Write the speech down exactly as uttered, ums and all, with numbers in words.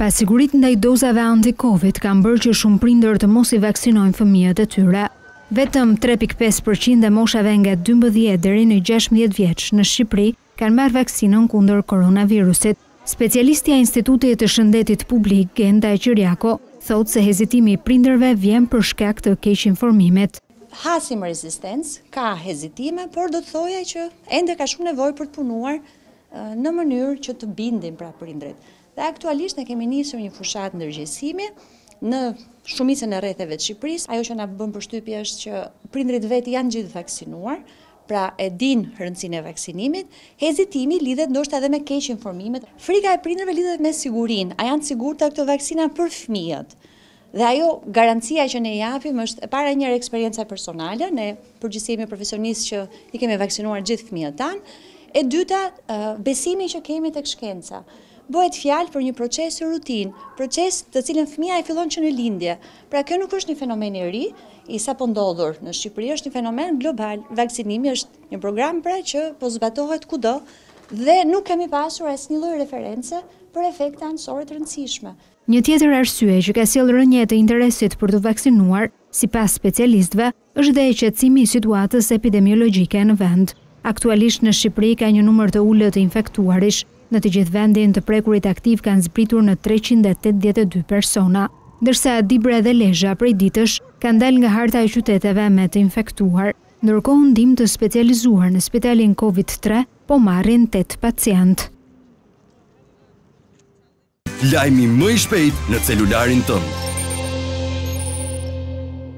Pasigurit ndaj dozave anti-Covid kanë bërë që shumë prindër të mos i vaksinojnë fëmijët e tyre. Vetëm tre pikë pesë përqind e moshave nga dymbëdhjetë deri në gjashtëdhjetë vjeç në Shqipëri kanë marrë vaksinën kundër koronavirusit. Specialistja e Institutit të Shëndetit Publik, Genda Qiriako, thotë se hezitimi i prindërve vjen për shkak të keq informimit. Hasim rezistencë, ka hezitime, por do të thoja që ende ka shumë nevojë për të punuar në mënyrë që të bindin pra prindrit. Dhe aktualisht ne kemi nisur një fushat ndërgjegjësimi në shumicën e rrethave të Shqipërisë. Ajo që na bën përshtypje është që prindrit vetë janë gjithë vaksinuar, pra e din rëndësinë e vaksinimit. Hezitimi lidhet ndoshta edhe me keq informimet. Frika e prindërve lidhet me sigurinë. A janë të sigurta këto vaksina për fëmijët? Dhe ajo garancia që ne japim është e para njëra eksperjenca personale, ne përgjithësi jemi profesionistë që i kemi vaksinuar gjithë fëmijët tanë. E dyta, besimi që kemi tek shkenca. Bëhet fjalë për një proces rutin, proces të cilën fëmia e fillon që në lindje. Pra kjo nuk është një fenomen i ri, i sapo ndodhur në Shqipëri, është një fenomen global. Vaksinimi është një program pra që po zbatohet kudo dhe nuk kemi pasur asnjë lloj reference për efekte anësore të rëndësishme. Një tjetër arsye që ka sjellë rënje të interesit për të vaksinuar, sipas specialistëve, është dhe qetësimi i situatës epidemiologjike në vend. Aktualisht në Shqipëri ka një numër të ulët të infektuarish. Në të gjithë vendin të prekurit aktiv kanë zbritur në treqind e tetëdhjetë e dy persona, ndërsa Dibre dhe Lezhë prej ditësh kanë dalë nga harta e qyteteve me të infektuar, ndërkohë ndihmë të specializuar në spitalin Covid tre po marrin tetë pacient. Lajmi më i shpejt në celularin tënd.